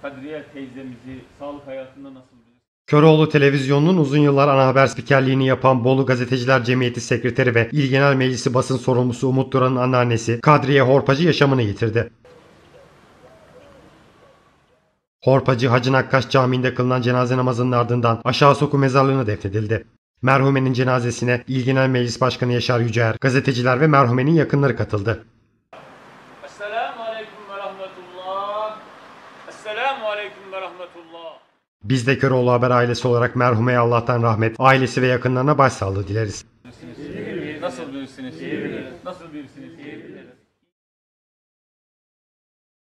Kadriye teyzemizi sağlık hayatında nasıl bilirsiniz? Köroğlu Televizyonu'nun uzun yıllar ana haber spikerliğini yapan Bolu Gazeteciler Cemiyeti Sekreteri ve İl Genel Meclisi basın sorumlusu Umut Duran'ın anneannesi Kadriye Horpacı yaşamını yitirdi. Horpacı Hacı Nakkaş Camii'nde kılınan cenaze namazının ardından Aşağı Soku mezarlığına defnedildi. Merhumenin cenazesine İl Genel Meclis Başkanı Yaşar Yüceer, gazeteciler ve merhumenin yakınları katıldı. Esselamu Aleyküm ve Rahmetullah. Esselamu Aleyküm ve Rahmetullah. Biz de Köroğlu Haber ailesi olarak merhumeye Allah'tan rahmet, ailesi ve yakınlarına başsağlığı dileriz. Nasıl bilirsiniz? Nasıl bilirsiniz?